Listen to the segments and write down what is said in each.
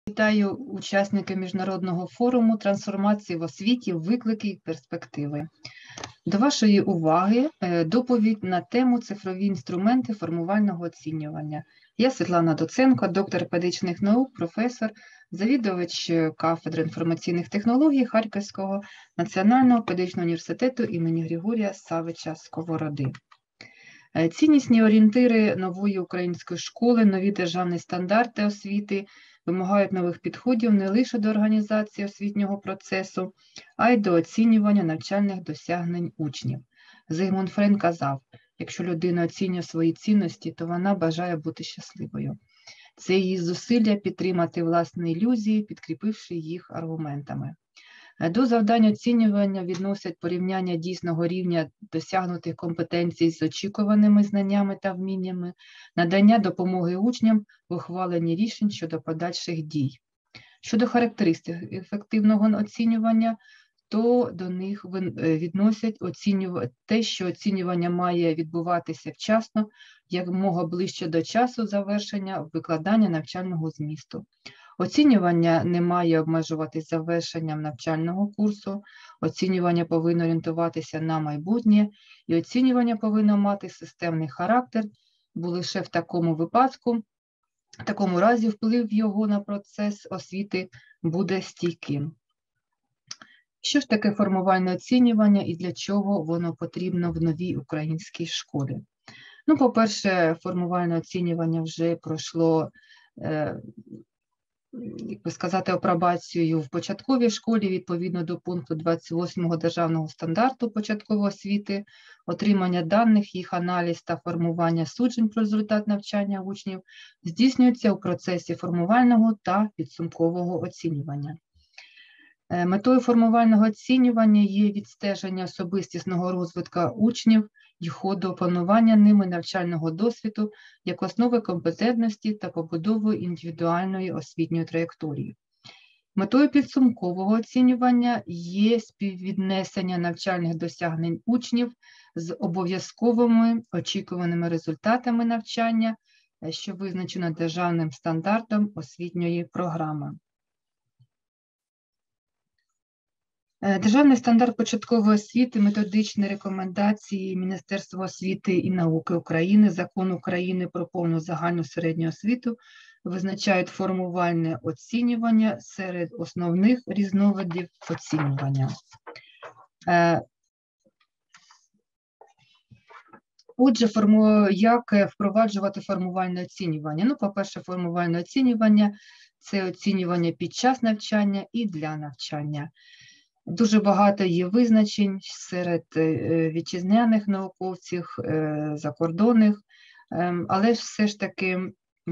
Вітаю учасників міжнародного форуму «Трансформації в освіті. Виклики і перспективи». До вашої уваги доповідь на тему «Цифрові інструменти формувального оцінювання». Я Світлана Доценко, доктор педагогічних наук, професор, завідувач кафедри інформаційних технологій Харківського національного педагогічного університету імені Григорія Савича Сковороди. Ціннісні орієнтири нової української школи, нові державні стандарти освіти вимагають нових підходів не лише до організації освітнього процесу, а й до оцінювання навчальних досягнень учнів. Зигмунд Фрейд казав, якщо людина оцінює свої цінності, то вона бажає бути щасливою. Це її зусилля підтримати власні ілюзії, підкріпивши їх аргументами. До завдань оцінювання відносять порівняння дійсного рівня досягнутих компетенцій з очікуваними знаннями та вміннями, надання допомоги учням в ухваленні рішень щодо подальших дій. Щодо характеристик ефективного оцінювання, то до них відносять те, що оцінювання має відбуватися вчасно, якомога ближче до часу завершення викладання навчального змісту. Оцінювання не має обмежуватись завершенням навчального курсу, оцінювання повинно орієнтуватися на майбутнє, і оцінювання повинно мати системний характер, бо лише в такому разі вплив його на процес освіти буде стійким. Що ж таке формувальне оцінювання і для чого воно потрібно в новій українській школі? Ну, по-перше, формувальне оцінювання вже пройшло, як би сказати, апробацію в початковій школі відповідно до пункту 28 Державного стандарту початкової освіти, отримання даних, їх аналіз та формування суджень про результат навчання учнів здійснюється у процесі формувального та підсумкового оцінювання. Метою формувального оцінювання є відстеження особистісного розвитку учнів і ходу опанування ними навчального досвіду як основи компетентності та побудови індивідуальної освітньої траєкторії. Метою підсумкового оцінювання є співвіднесення навчальних досягнень учнів з обов'язковими очікуваними результатами навчання, що визначено державним стандартом освітньої програми. Державний стандарт початкової освіти, методичні рекомендації Міністерства освіти і науки України, Закон України про повну загальну середню освіту визначають формувальне оцінювання серед основних різновидів оцінювання. Отже, як впроваджувати формувальне оцінювання? Ну, по-перше, формувальне оцінювання – це оцінювання під час навчання і для навчання. Дуже багато є визначень серед вітчизняних науковців, закордонних, але все ж таки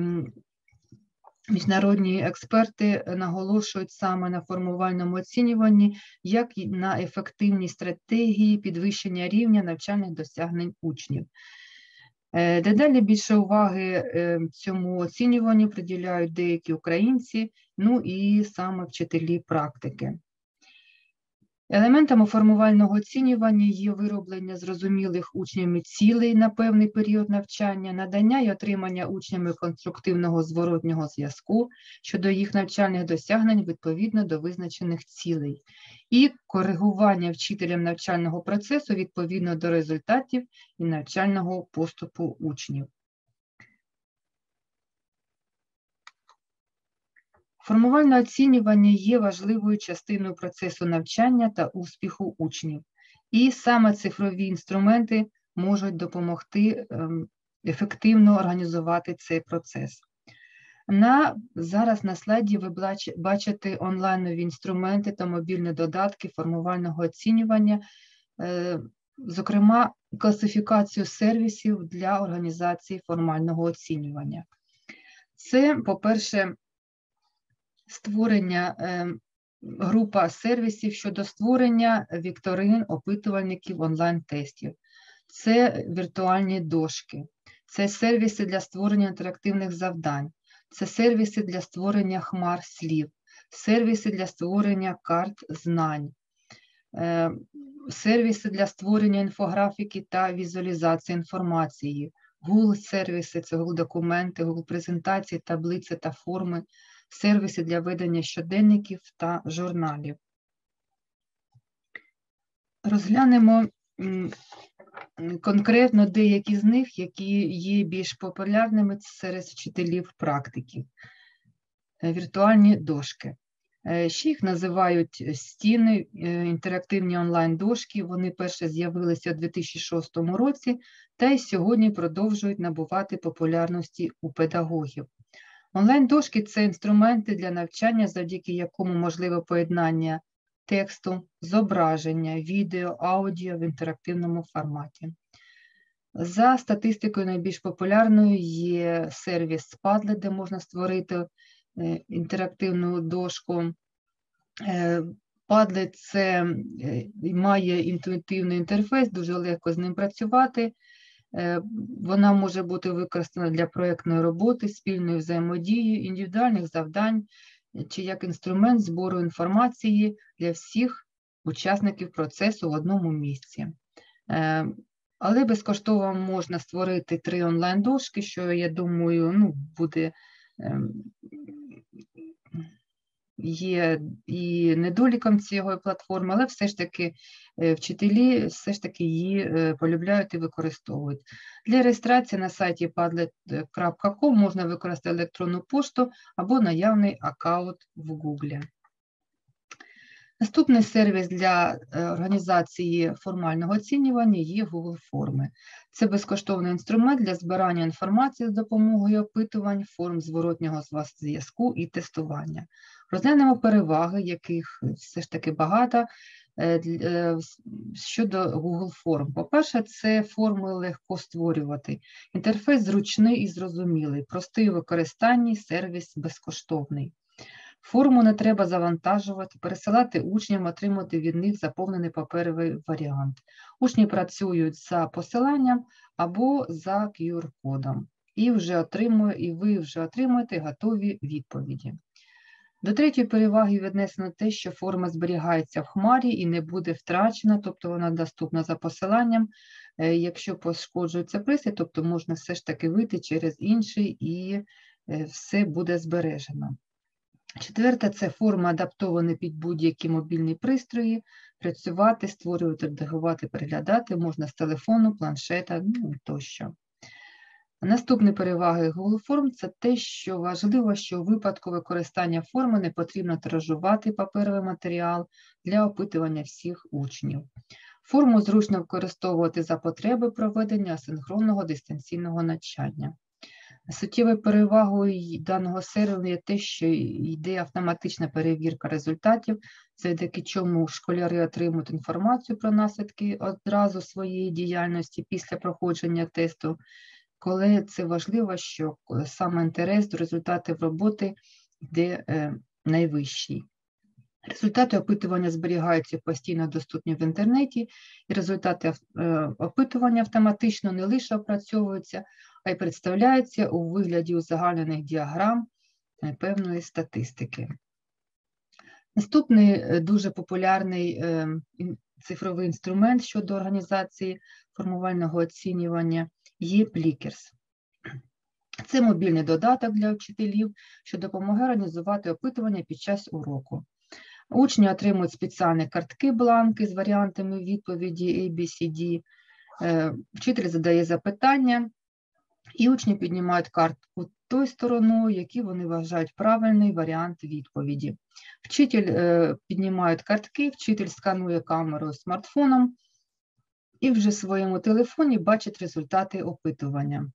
міжнародні експерти наголошують саме на формувальному оцінюванні, як і на ефективній стратегії підвищення рівня навчальних досягнень учнів. Дедалі більше уваги цьому оцінюванню приділяють деякі українці, ну і саме вчителі практики. Елементами формувального оцінювання є вироблення зрозумілих учнями цілей на певний період навчання, надання і отримання учнями конструктивного зворотнього зв'язку щодо їх навчальних досягнень відповідно до визначених цілей, і коригування вчителям навчального процесу відповідно до результатів і навчального поступу учнів. Формувальне оцінювання є важливою частиною процесу навчання та успіху учнів. І саме цифрові інструменти можуть допомогти ефективно організувати цей процес. Зараз на слайді ви бачите онлайнові інструменти та мобільні додатки формувального оцінювання, зокрема, класифікацію сервісів для організації формального оцінювання. Це, по-перше, створення група сервісів щодо створення вікторин, опитувальників, онлайн-тестів. Це віртуальні дошки, це сервіси для створення інтерактивних завдань, це сервіси для створення хмар слів, сервіси для створення карт знань, сервіси для створення інфографіки та візуалізації інформації, Google-сервіси, це Google-документи, Google-презентації, таблиці та форми, сервіси для ведення щоденників та журналів. Розглянемо конкретно деякі з них, які є більш популярними серед вчителів-практиків. Віртуальні дошки. Ще їх називають стіни, інтерактивні онлайн-дошки. Вони перше з'явилися у 2006 році та й сьогодні продовжують набувати популярності у педагогів. Онлайн-дошки – це інструменти для навчання, завдяки якому можливе поєднання тексту, зображення, відео, аудіо в інтерактивному форматі. За статистикою найбільш популярною є сервіс Padlet, де можна створити інтерактивну дошку. Padlet має інтуїтивний інтерфейс, дуже легко з ним працювати. Вона може бути використана для проєктної роботи, спільної взаємодії, індивідуальних завдань чи як інструмент збору інформації для всіх учасників процесу в одному місці. Але безкоштовно можна створити 3 онлайн-дошки, що, я думаю, буде є і недоліком цієї платформи, але все ж таки вчителі її полюбляють і використовують. Для реєстрації на сайті padlet.com можна використати електронну пошту або наявний аккаунт в Google. Наступний сервіс для організації формального оцінювання є Google Форми. Це безкоштовний інструмент для збирання інформації з допомогою опитувань, форм зворотнього зв'язку і тестування. Розглянемо переваги, яких все ж таки багато, щодо Google Форм. По-перше, це форми легко створювати. Інтерфейс зручний і зрозумілий, простий у використанні, сервіс безкоштовний. Форму не треба завантажувати, пересилати учням, отримати від них заповнений паперовий варіант. Учні працюють за посиланням або за QR-кодом. І ви вже отримуєте готові відповіді. До третьої переваги віднесено те, що форма зберігається в хмарі і не буде втрачена, тобто вона доступна за посиланням. Якщо пошкоджується пристрій, тобто можна все ж таки вийти через інший і все буде збережено. Четверте – це форма адаптована під будь-які мобільні пристрої, працювати, створювати, редагувати, переглядати можна з телефону, планшета тощо. Наступні переваги Google Форм – це те, що важливо, що у випадку використання форми не потрібно тиражувати паперовий матеріал для опитування всіх учнів. Форму зручно використовувати за потреби проведення асинхронного дистанційного навчання. Суттєвою перевагою даного сервісу є те, що йде автоматична перевірка результатів, завдяки чому школяри отримують інформацію про наслідки одразу своєї діяльності після проходження тесту. Коли це важливо, що саме інтерес до результатів роботи йде найвищий. Результати опитування зберігаються постійно доступні в інтернеті, і результати опитування автоматично не лише опрацьовуються, а й представляються у вигляді узагальнених діаграм певної статистики. Наступний дуже популярний цифровий інструмент щодо організації формувального оцінювання є Plickers. Це мобільний додаток для вчителів, що допомагає організувати опитування під час уроку. Учні отримують спеціальні картки-бланки з варіантами відповіді ABCD. Вчитель задає запитання, і учні піднімають картку тою стороною, які вони вважають правильний варіант відповіді. Вчитель піднімає картки, вчитель сканує камерою смартфоном і вже в своєму телефоні бачить результати опитування.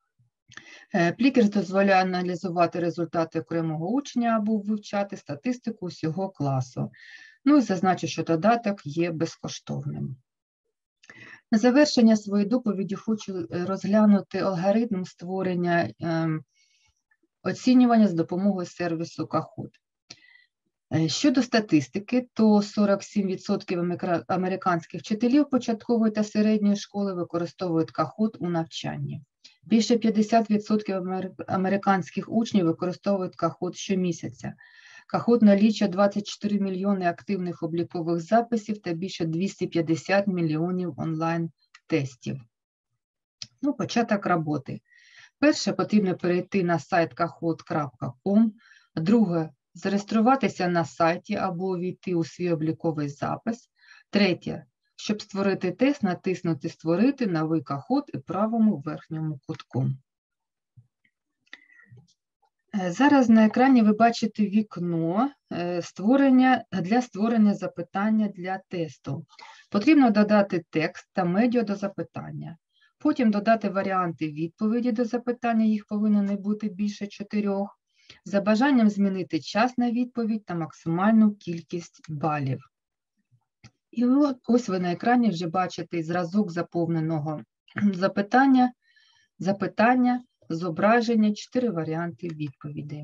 Plickers дозволяє аналізувати результати окремого учня або вивчати статистику усього класу. Ну і зазначу, що додаток є безкоштовним. На завершення своєї доповіді хочу розглянути алгоритм створення оцінювання з допомогою сервісу Kahoot. Щодо статистики, то 47% американських вчителів початкової та середньої школи використовують Kahoot у навчанні. Більше 50% американських учнів використовують Kahoot щомісяця. Kahoot налічує 24 мільйони активних облікових записів та більше 250 мільйонів онлайн-тестів. Початок роботи. Перше, потрібно перейти на сайт kahoot.com, Друге – зареєструватися на сайті або увійти у свій обліковий запис. Третє – щоб створити тест, натиснути «Створити» на Викаход у правому верхньому кутку. Зараз на екрані ви бачите вікно для створення запитання для тесту. Потрібно додати текст та медіа до запитання. Потім додати варіанти відповіді до запитання, їх повинно не бути більше 4. За бажанням змінити час на відповідь та максимальну кількість балів. І ось ви на екрані вже бачите зразок заповненого запитання, зображення, 4 варіанти відповідей.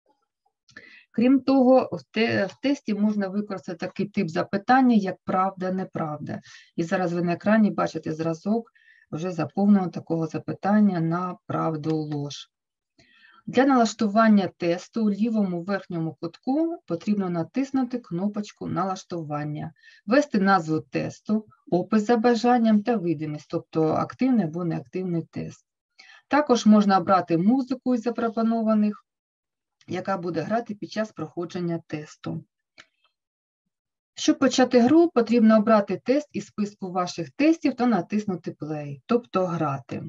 Крім того, в тесті можна використати такий тип запитання, як правда-неправда. І зараз ви на екрані бачите зразок вже заповненого такого запитання на правду-ложь. Для налаштування тесту у лівому верхньому кутку потрібно натиснути кнопочку «Налаштування», ввести назву тесту, опис за бажанням та видимість, тобто активний або неактивний тест. Також можна обрати музику із запропонованих, яка буде грати під час проходження тесту. Щоб почати гру, потрібно обрати тест із списку ваших тестів та натиснути «Play», тобто «Грати».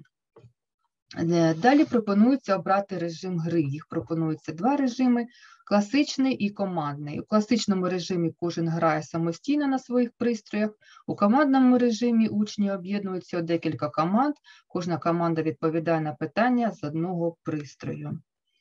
Далі пропонується обрати режим гри. Їх пропонується 2 режими – класичний і командний. У класичному режимі кожен грає самостійно на своїх пристроях. У командному режимі учні об'єднуються у декілька команд. Кожна команда відповідає на питання з одного пристрою.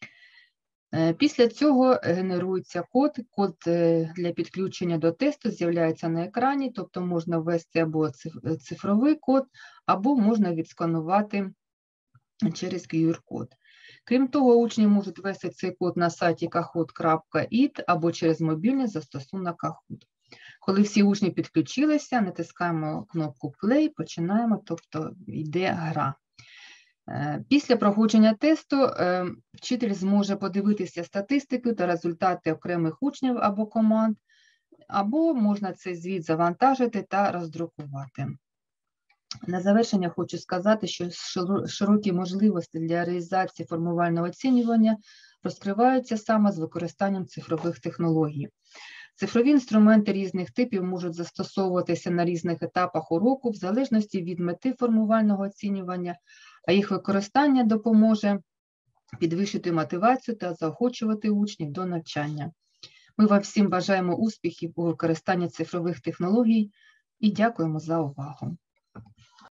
Після цього генерується код. Код для підключення до тесту з'являється на екрані, тобто можна ввести або цифровий код, або можна відсканувати через QR-код. Крім того, учні можуть ввести цей код на сайті kahoot.it або через мобільний застосунок Kahoot. Коли всі учні підключилися, натискаємо кнопку «Play», починаємо, тобто йде гра. Після проходження тесту вчитель зможе подивитися статистику та результати окремих учнів або команд, або можна цей звіт завантажити та роздрукувати. На завершення хочу сказати, що широкі можливості для реалізації формувального оцінювання розкриваються саме з використанням цифрових технологій. Цифрові інструменти різних типів можуть застосовуватися на різних етапах уроку в залежності від мети формувального оцінювання, а їх використання допоможе підвищити мотивацію та заохочувати учнів до навчання. Ми вам всім бажаємо успіхів у використанні цифрових технологій і дякуємо за увагу.